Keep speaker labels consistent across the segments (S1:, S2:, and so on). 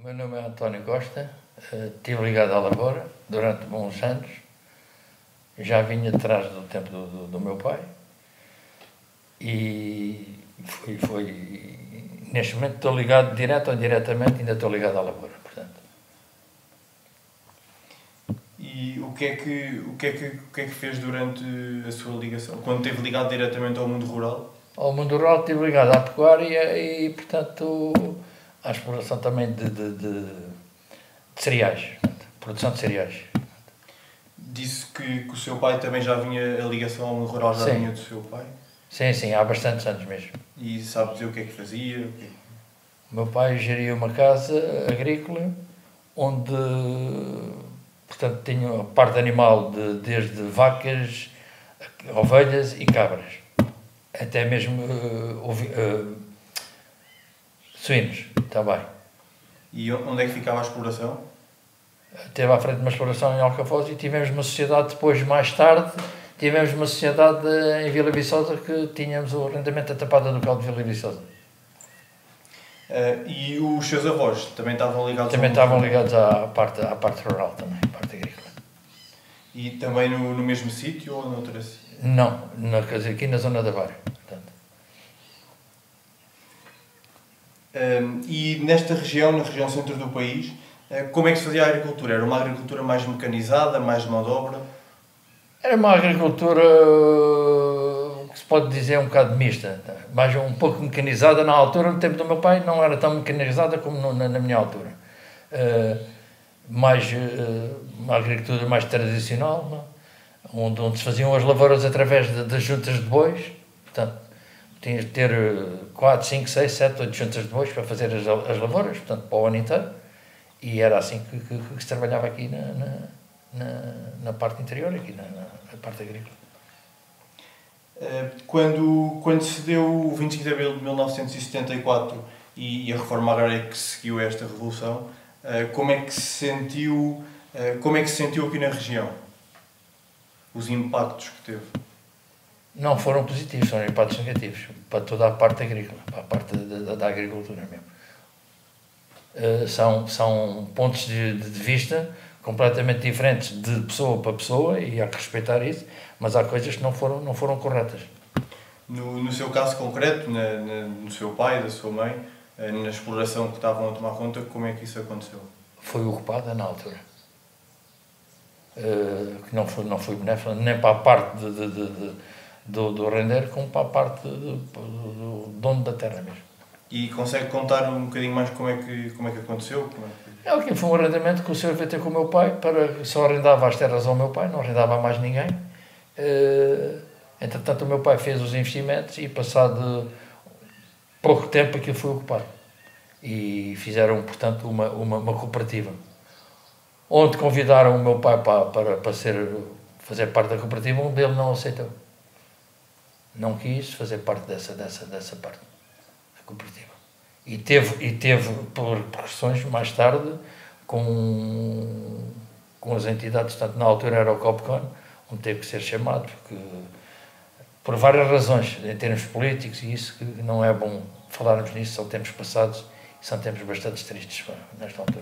S1: meu nome é António Costa, estive ligado à lavoura durante bons anos, já vinha atrás do tempo do meu pai e neste momento estou ligado direto ou indiretamente, ainda estou ligado à lavoura, portanto.
S2: E o que é que fez durante a sua ligação? Quando esteve ligado diretamente ao mundo rural?
S1: Ao mundo rural estive ligado à pecuária e, portanto, à exploração também de cereais, produção de cereais.
S2: Disse que o seu pai também já vinha, a ligação ao mundo rural já vinha do seu pai?
S1: Sim, há bastantes anos mesmo.
S2: E sabe dizer o que é que fazia?
S1: O meu pai geria uma casa agrícola onde, portanto, tinha a parte animal desde vacas, ovelhas e cabras, até mesmo suínos também.
S2: E onde é que ficava a exploração?
S1: Teve à frente uma exploração em Alcafoz e tivemos uma sociedade depois, mais tarde, tivemos uma sociedade em Vila Viçosa que tínhamos o arrendamento da tapada do caldo de Vila Viçosa.
S2: E os seus avós também estavam ligados
S1: também estavam ligados à parte rural também, à parte agrícola.
S2: E também no mesmo sítio ou noutra?
S1: Não, aqui na zona da Vara.
S2: E nesta região, na região centro do país, como é que se fazia a agricultura? Era uma agricultura mais mecanizada, mais de mão de obra?
S1: Era uma agricultura que se pode dizer um bocado mista, mas um pouco mecanizada na altura. No tempo do meu pai não era tão mecanizada como na minha altura. Uma agricultura mais tradicional, onde se faziam as lavouras através das juntas de bois. Portanto, tinhas de ter 4, 5, 6, 7, 8 juntas de bois para fazer as lavouras, portanto, para o ano inteiro. E era assim que se trabalhava aqui na parte interior, aqui na parte agrícola.
S2: Quando se deu o 25 de abril de 1974 e a reforma agrária que seguiu esta revolução, como é que se sentiu aqui na região? Os impactos que teve?
S1: Não foram positivos, foram impactos negativos para toda a parte agrícola, para a parte da agricultura mesmo. São pontos de vista completamente diferentes de pessoa para pessoa e há que respeitar isso, mas há coisas que não foram corretas.
S2: No seu caso concreto, no seu pai, da sua mãe, na exploração que estavam a tomar conta, como é que isso aconteceu?
S1: Foi ocupada na altura. Que não foi benéfica nem para a parte do render, como para a parte do dono da terra mesmo.
S2: E consegue contar um bocadinho mais como é que aconteceu?
S1: Aqui foi um arrendamento que o senhor veio ter com o meu pai, só arrendava as terras ao meu pai, não arrendava a mais ninguém. Entretanto, o meu pai fez os investimentos e, passado pouco tempo, aquilo foi ocupado. E fizeram, portanto, uma cooperativa, onde convidaram o meu pai para fazer parte da cooperativa, onde ele não aceitou. Não quis fazer parte dessa parte da cooperativa. E teve por questões mais tarde com as entidades, tanto na altura era o Copcon, onde teve que ser chamado, por várias razões, em termos políticos, e isso que não é bom falarmos nisso, são tempos passados e são tempos bastante tristes nesta altura.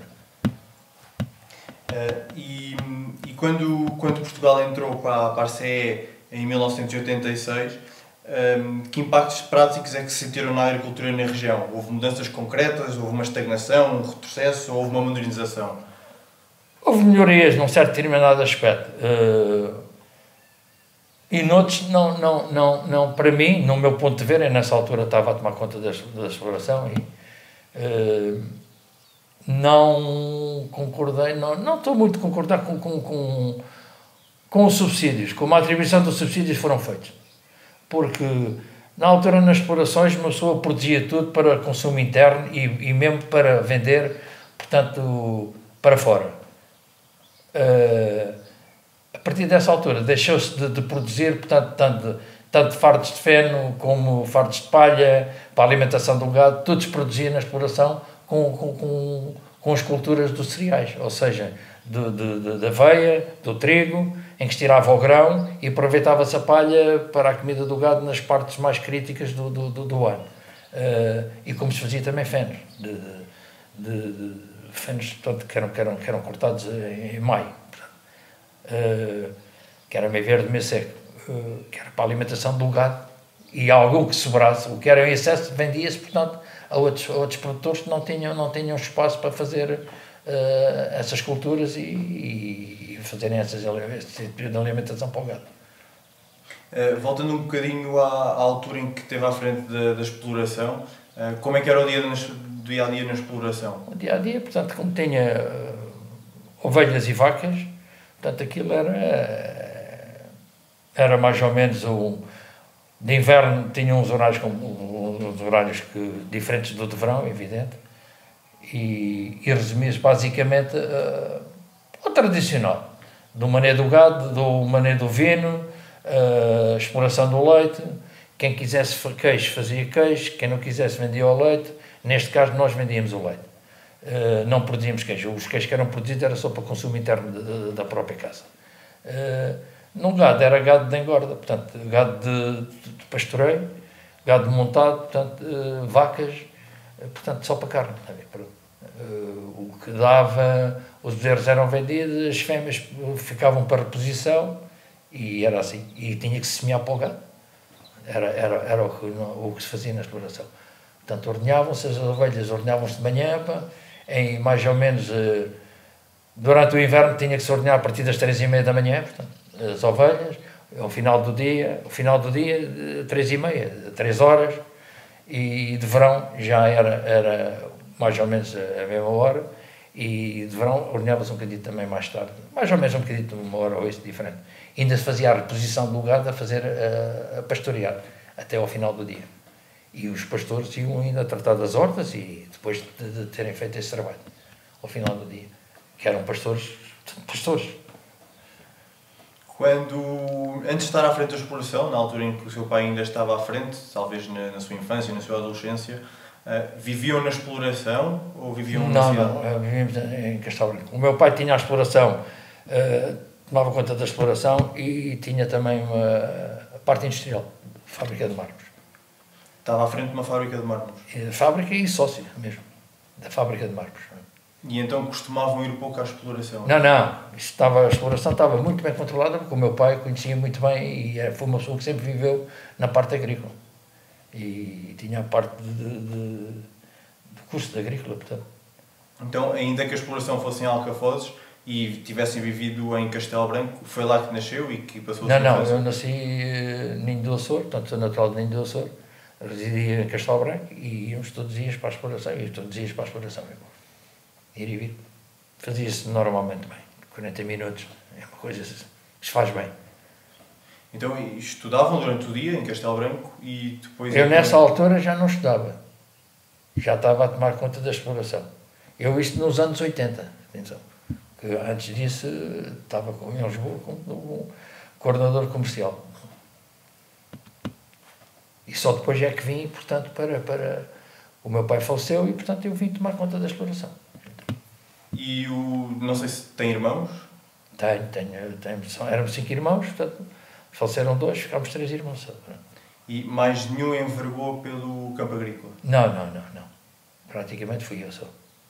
S2: E quando Portugal entrou para a ARCE em 1986, que impactos práticos é que se sentiram na agricultura na região? Houve mudanças concretas? Houve uma estagnação, um retrocesso? Ou houve uma modernização?
S1: Houve melhorias num certo determinado aspecto. E noutros, não, para mim, no meu ponto de ver, eu nessa altura estava a tomar conta da exploração e não concordei, não estou muito a concordar com os subsídios, como a atribuição dos subsídios foram feitos. Porque na altura nas explorações uma pessoa produzia tudo para consumo interno e mesmo para vender, portanto, para fora. A partir dessa altura deixou-se de produzir, portanto, tanto fardos de feno como fardos de palha para a alimentação do gado, tudo se produzia na exploração com as culturas dos cereais, ou seja, da aveia, do trigo, em que se tirava o grão e aproveitava-se a palha para a comida do gado nas partes mais críticas do ano. E como se fazia também feno, fenos, portanto, que eram cortados em maio, que era meio verde, meio seco, que era para a alimentação do gado, e algo que sobrasse, o que era em excesso, vendia-se, portanto, a outros produtores que não tinham espaço para fazer essas culturas e fazerem esse tipo de alimentação para o gado.
S2: Voltando um bocadinho à altura em que esteve à frente da exploração, como é que era o dia-a-dia na exploração?
S1: O dia-a-dia, portanto, como tinha ovelhas e vacas, portanto, aquilo era mais ou menos de inverno tinha uns horários diferentes do de verão, evidente, e resumia-se basicamente ao tradicional, do manejo do gado, do manejo do vino, exploração do leite. Quem quisesse queijo fazia queijo, quem não quisesse vendia o leite. Neste caso nós vendíamos o leite, não produzíamos queijo. Os queijos que eram produzidos era só para consumo interno da própria casa. No gado era gado de engorda, portanto gado de pastoreio, gado de montado, portanto vacas, portanto só para carne. O que dava, os bezerros eram vendidos, as fêmeas ficavam para reposição e era assim. E tinha que se semear para o gado. Era o que se fazia na exploração. Portanto, ordenhavam-se, as ovelhas ordenhavam-se de manhã, em mais ou menos, durante o inverno tinha que se ordenhar a partir das 3h30 da manhã, portanto, as ovelhas, ao final do dia, 3h30, 3 horas, e de verão já era mais ou menos a mesma hora, e de verão ordenhava-se um bocadinho também mais tarde, mais ou menos um bocadinho, uma hora ou isso diferente. Ainda se fazia a reposição do gado a fazer a pastorear, até ao final do dia. E os pastores iam ainda tratar das hortas e depois de terem feito esse trabalho, ao final do dia. Que eram pastores.
S2: Antes de estar à frente da exploração, na altura em que o seu pai ainda estava à frente, talvez na sua infância, na sua adolescência, viviam na exploração ou viviam na cidade?
S1: Não, vivíamos em Castelo Branco. O meu pai tinha a exploração, tomava conta da exploração e tinha também a parte industrial, fábrica de mármores.
S2: Estava à frente de uma fábrica de mármores?
S1: Fábrica e sócio mesmo, da fábrica de mármores.
S2: E então costumavam ir pouco à exploração?
S1: Não, a exploração estava muito bem controlada, porque o meu pai conhecia muito bem e foi uma pessoa que sempre viveu na parte agrícola. E tinha a parte do curso de agrícola, portanto.
S2: Então, ainda que a exploração fosse em Alcafozes e tivessem vivido em Castelo Branco, foi lá que nasceu e que passou a sua infância?
S1: Eu nasci em Ninho do Açor, portanto sou natural de Ninho do Açor, residia em Castelo Branco e íamos todos os dias para a exploração, ir e vir. Fazia-se normalmente bem, 40 minutos, é uma coisa que se faz bem.
S2: Então estudavam durante o dia em Castelo Branco e depois...
S1: Eu nessa altura já não estudava, já estava a tomar conta da exploração. Eu isto nos anos 80, atenção, que antes disso estava em Lisboa como coordenador comercial. E só depois é que vim, portanto, para... O meu pai faleceu e, portanto, eu vim tomar conta da exploração.
S2: E não sei se tem irmãos?
S1: Tenho. Éramos 5 irmãos, portanto, faleceram 2, ficámos 3 irmãos.
S2: E mais nenhum envergou pelo campo agrícola?
S1: Não. Praticamente fui eu só.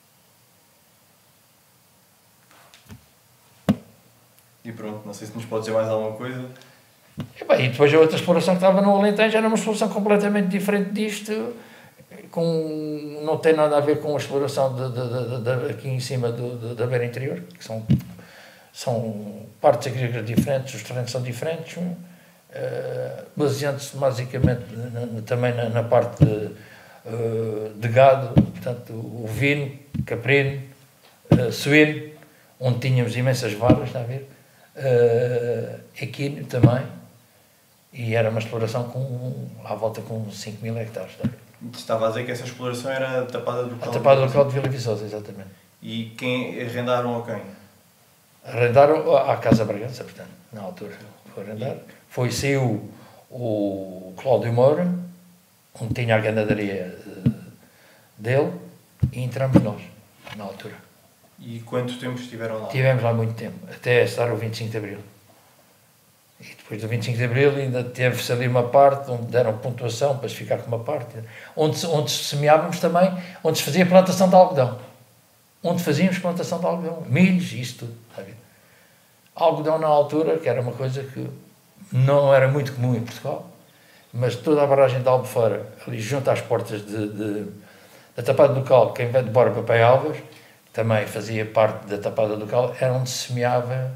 S2: E pronto, não sei se nos pode dizer mais alguma coisa.
S1: E depois a outra exploração que estava no Alentejo era uma exploração completamente diferente disto, não tem nada a ver com a exploração aqui em cima da beira interior, que são partes agrícolas diferentes, os terrenos são diferentes, baseando-se basicamente também na parte de gado, portanto, o ovino, caprino, suíno, onde tínhamos imensas varas, está a ver? Equino também, e era uma exploração à volta com 5.000 hectares, está a ver?
S2: Estava a dizer que essa exploração era tapada do local?
S1: Tapada do local de Vila Viçosa, exatamente.
S2: E quem arrendaram a quem?
S1: Arrendaram à Casa Bragança, portanto, na altura. Foi arrendar. Saiu o Cláudio Moura, onde tinha a ganadaria dele, e entramos nós, na altura.
S2: E quanto tempo estiveram lá?
S1: Tivemos lá muito tempo, até estar o 25 de Abril. E depois do 25 de Abril ainda teve-se ali uma parte onde deram pontuação para se ficar com uma parte, onde semeávamos também, onde se fazia plantação de algodão. onde fazíamos plantação de algodão, milhos, isso tudo. Sabe? Algodão na altura, que era uma coisa que não era muito comum em Portugal, mas toda a barragem de Albufeira, ali junto às portas da Tapada do Cal, quem vem de Borba para Alvas, também fazia parte da Tapada do Cal, era onde se semeava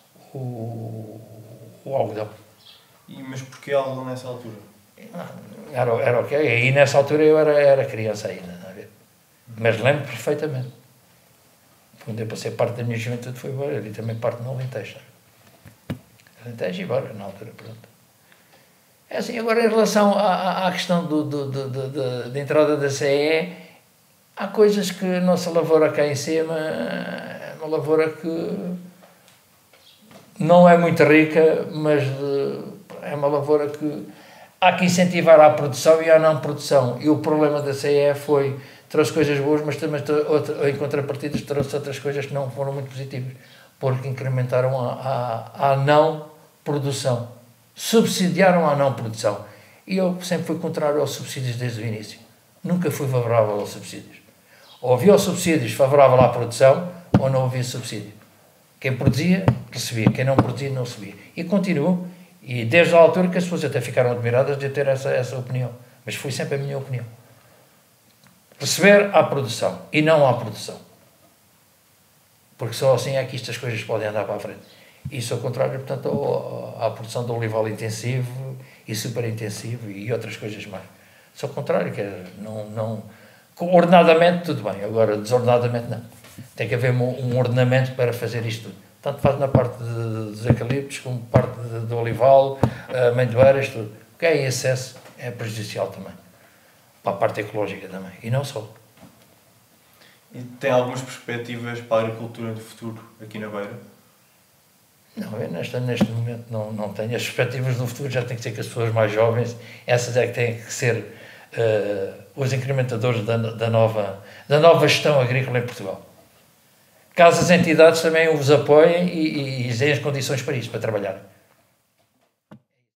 S1: o algodão.
S2: Mas porquê algodão nessa altura?
S1: Era ok, e aí nessa altura eu era criança ainda, não é? Mas lembro perfeitamente. Quando eu passei parte da minha juventude foi embora, ali também parte no Alentejo. Alentejo e embora, na altura, pronto. É assim, agora em relação à questão da entrada da CE, há coisas que a nossa lavoura cá em cima é uma lavoura que não é muito rica, mas é uma lavoura que há que incentivar à produção e à não produção. E o problema da CE trouxe coisas boas, mas também em contrapartida trouxe outras coisas que não foram muito positivas, porque incrementaram a não produção, subsidiaram a não produção. E eu sempre fui contrário aos subsídios desde o início. Nunca fui favorável aos subsídios. Ou havia os subsídios favorável à produção, ou não havia subsídio. Quem produzia, recebia. Quem não produzia, não recebia. E continuo, e desde a altura que as pessoas até ficaram admiradas de ter essa opinião. Mas foi sempre a minha opinião. Receber à produção e não à produção. Porque só assim é que estas coisas podem andar para a frente. E sou contrário, portanto, à produção de olival intensivo e super intensivo e outras coisas mais. Sou contrário, que ordenadamente tudo bem, agora desordenadamente não. Tem que haver um ordenamento para fazer isto tudo. Tanto faz na parte dos eucaliptos como parte do olival, amendoeiras, tudo. O que é em excesso é prejudicial também. Para a parte ecológica também. E não só.
S2: E tem algumas perspectivas para a agricultura do futuro aqui na Beira?
S1: Não, eu neste momento não tenho. As perspectivas do futuro já têm que ser com as pessoas mais jovens. Essas é que têm que ser os incrementadores da nova gestão agrícola em Portugal. Caso as entidades também os apoiem e deem as condições para isso, para trabalhar.